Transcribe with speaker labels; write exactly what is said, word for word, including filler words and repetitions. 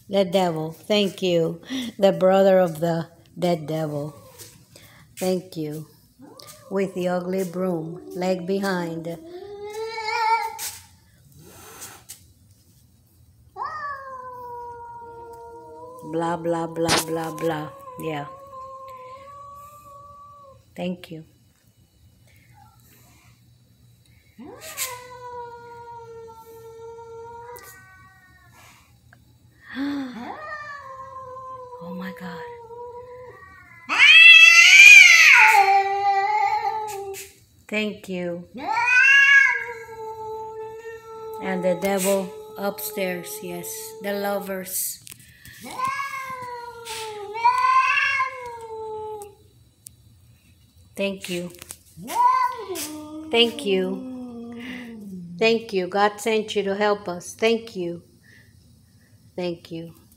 Speaker 1: The devil. Thank you. The brother of the dead devil. Thank you. With the ugly broom, leg behind. Blah, blah, blah, blah, blah. Yeah. Thank you. Oh my God. Thank you. And the devil upstairs, yes. The lovers. Thank you. Thank you. Thank you. God sent you to help us. Thank you. Thank you.